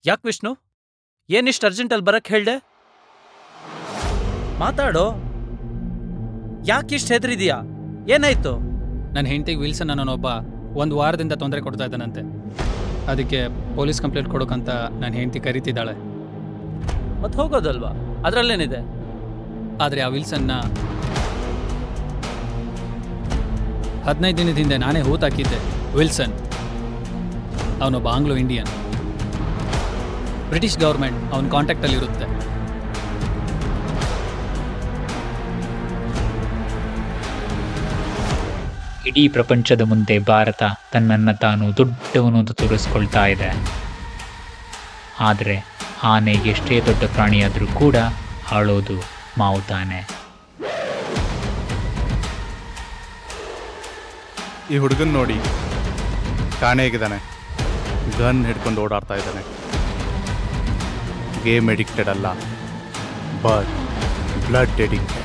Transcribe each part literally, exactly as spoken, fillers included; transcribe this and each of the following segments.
ಯಾಕೆ ವಿಷ್ಣು, ಏನಿಷ್ಟು ಅರ್ಜೆಂಟಲ್ಲಿ ಬರಕ್ಕೆ ಹೇಳ್ದೆ? ಮಾತಾಡೋ, ಯಾಕಿಷ್ಟು ಹೆದರಿದೀಯಾ? ಏನಾಯ್ತು? ನನ್ನ ಹೆಂಡತಿಗೆ ವಿಲ್ಸನ್ ಅನ್ನೋನೊಬ್ಬ ಒಂದು ವಾರದಿಂದ ತೊಂದರೆ ಕೊಡ್ತಾ ಇದ್ದಾನಂತೆ. ಅದಕ್ಕೆ ಪೊಲೀಸ್ ಕಂಪ್ಲೇಂಟ್ ಕೊಡೋಕ್ಕಂತ ನನ್ನ ಹೆಂಡತಿ ಕರೀತಿದ್ದಾಳೆ. ಮತ್ತೆ ಹೋಗೋದಲ್ವಾ, ಅದರಲ್ಲೇನಿದೆ? ಆದರೆ ಆ ವಿಲ್ಸನ್ನ ಹದಿನೈದು ದಿನದ ಹಿಂದೆ ನಾನೇ ಹೂತಾಕಿದ್ದೆ. ವಿಲ್ಸನ್ ಅವನೊಬ್ಬ ಆಂಗ್ಲೋ ಇಂಡಿಯನ್. ಬ್ರಿಟಿಷ್ ಗೌರ್ಮೆಂಟ್ ಅವನ ಕಾಂಟ್ಯಾಕ್ಟಲ್ಲಿರುತ್ತೆ. ಇಡೀ ಪ್ರಪಂಚದ ಮುಂದೆ ಭಾರತ ತನ್ನನ್ನು ತಾನು ದೊಡ್ಡವನು ಅಂತ ತೋರಿಸ್ಕೊಳ್ತಾ ಇದೆ. ಆದರೆ ಆನೆ ಎಷ್ಟೇ ದೊಡ್ಡ ಪ್ರಾಣಿಯಾದರೂ ಕೂಡ ಆಳೋದು ಮಾವು ತಾನೆ. ಈ ಹುಡುಗನ್ ನೋಡಿ, ಕಾಣೆಗಿದ್ದಾನೆ, ಗನ್ ಹಿಡ್ಕೊಂಡು ಓಡಾಡ್ತಾ ಇದ್ದಾನೆ. ಗೇಮ್ ಎಡಿಕ್ಟೆಡ್ ಅಲ್ಲ, ಬಟ್ ಬ್ಲಡ್ ಎಡಿಕ್ಟೆಡ್.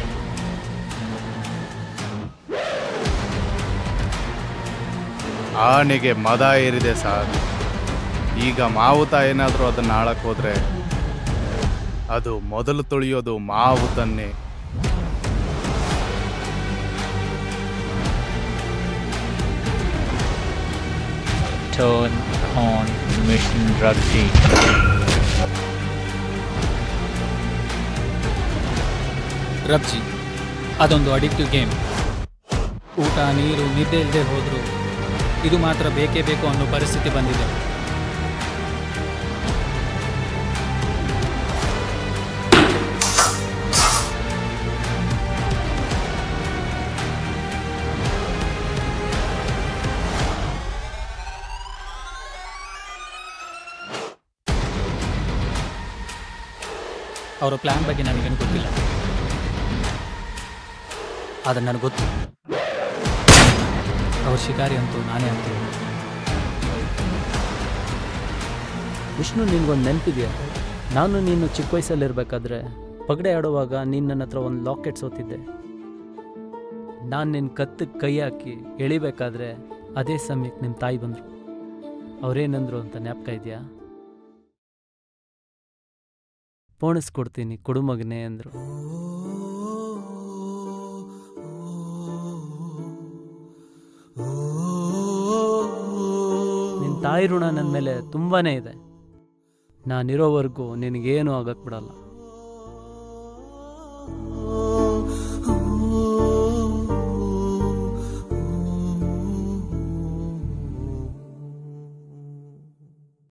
ಆನೆಗೆ ಮದ ಏರಿದೆ ಸರ್. ಈಗ ಮಾವುತ ಏನಾದರೂ ಅದನ್ನು ಆಳಕ್ಕೆ ಹೋದರೆ ಅದು ಮೊದಲು ತುಳಿಯೋದು ಮಾವುತನ್ನೇ. Turn on mission Rugby. ರಬ್ಜಿ ಅದೊಂದು ಅಡಿಕ್ಟಿವ್ ಗೇಮ್. ಊಟ ನೀರು ನಿದ್ದೆ ಇಲ್ಲದೆ ಹೋದರೂ ಇದು ಮಾತ್ರ ಬೇಕೇ ಬೇಕು ಅನ್ನೋ ಪರಿಸ್ಥಿತಿ ಬಂದಿದೆ. ಅವರ ಪ್ಲ್ಯಾನ್ ಬಗ್ಗೆ ನನಗೇನು ಗೊತ್ತಿಲ್ಲ, ಆದರೆ ನನಗೆ ಗೊತ್ತು ಅವ್ರ ಶಿಕಾರಿ ಅಂತೂ ನಾನೇ ಅಂತೀನಿ. ವಿಷ್ಣು, ನಿನ್ಗೊಂದು ನೆನಪಿದೆಯಾ? ನಾನು ನೀನು ಚಿಕ್ಕ ವಯಸ್ಸಲ್ಲಿರ್ಬೇಕಾದ್ರೆ ಪಗಡೆ ಆಡುವಾಗ ನೀನು ನನ್ನ ಹತ್ರ ಒಂದು ಲಾಕೆಟ್ ಸೋತಿದ್ದೆ. ನಾನು ನಿನ್ನ ಕತ್ತಿಗೆ ಕೈ ಹಾಕಿ ಎಳಿಬೇಕಾದ್ರೆ ಅದೇ ಸಮಯಕ್ಕೆ ನಿಮ್ಮ ತಾಯಿ ಬಂದರು. ಅವರೇನಂದ್ರು ಅಂತ ಜ್ಞಾಪಕ ಇದೆಯಾ? ಪೋಣಿಸ್ಕೊಡ್ತೀನಿ ಕೊಡು ಮಗನೇ ಅಂದರು. ನಿನ್ನ ತಾಯಿ ಋಣ ನನ್ನ ಮೇಲೆ ತುಂಬಾ ಇದೆ. ನಾನಿರೋವರೆಗೂ ನಿನಗೇನೂ ಆಗಕ್ಕೆ ಬಿಡಲ್ಲ.